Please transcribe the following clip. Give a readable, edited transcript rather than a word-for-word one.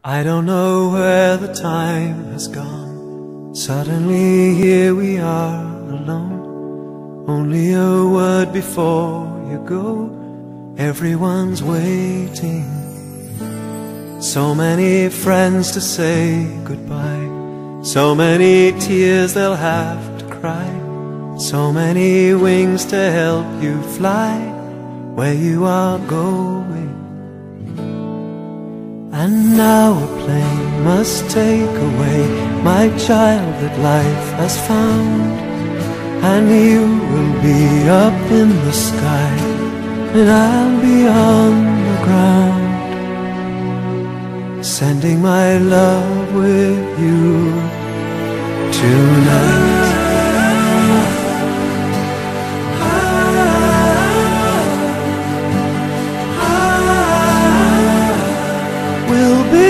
I don't know where the time has gone. Suddenly here we are alone. Only a word before you go. Everyone's waiting. So many friends to say goodbye. So many tears they'll have to cry. So many wings to help you fly where you are going. And now a plane must take away my child that life has found. And you will be up in the sky, and I'll be on the ground, sending my love with you tonight. We'll be